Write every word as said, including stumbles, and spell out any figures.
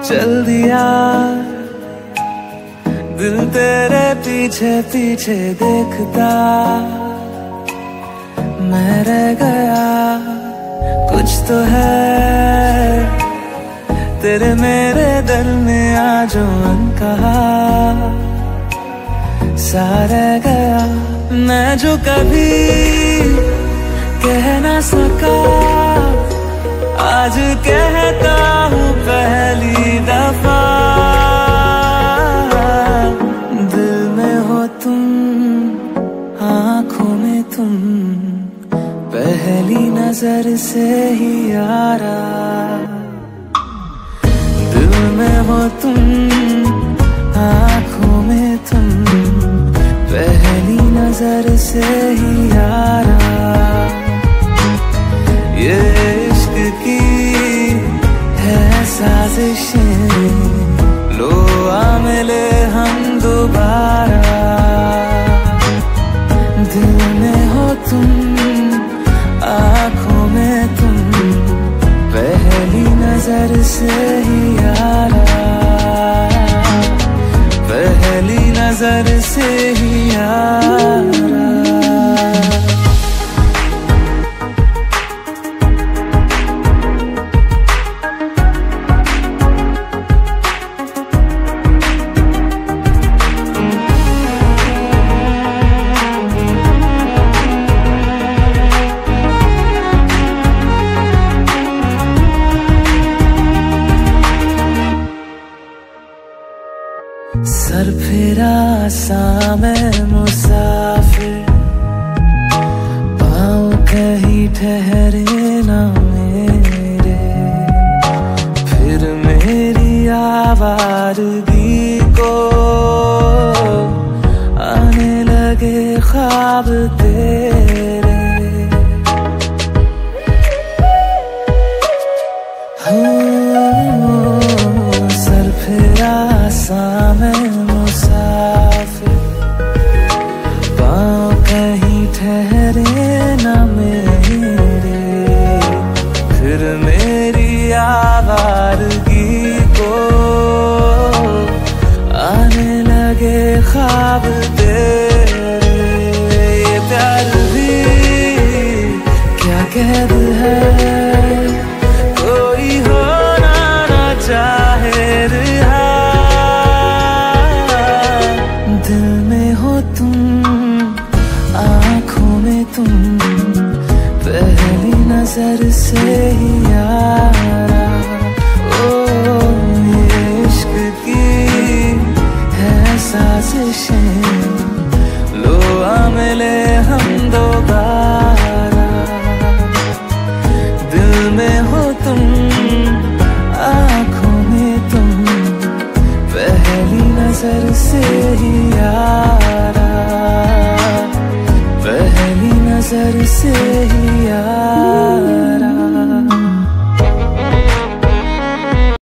चल दिया दिल तेरे पीछे पीछे देखता, मैं रह गया कुछ तो है तेरे मेरे दरमिया जो अनकहा सा रह गया। मैं जो कभी कह ना सका आज कहता हूँ पहली दफा, दिल में हो तुम आँखों में तुम पहली नजर से ही यारा, दिल में हो तुम आँखों में तुम पहली नजर से ही यारा। ये इश्क की है साजिशें, लो आ मिले हम दोबारा, दिल में हो तुम आँखों में तुम पहली नजर से ही यारा, पहली नजर से ही यारा। सर फिरा सा मैं मुसाफिर, पाँव कहीं ठहरे ना मेरे, फिर मेरी आवारगी को आने लगे ख्वाब तेरे। हाँ, सर फिरा सा मैं मुसाफिर, पाँव कहीं ठहरे ना मेरे, फिर मेरी आवारगी को आने लगे ख्वाब तेरे। ये प्यार भी क्या कैद है, कोई होना ना चाहे रिहा, दिल में हो तुम आँखों में तुम पहली नजर से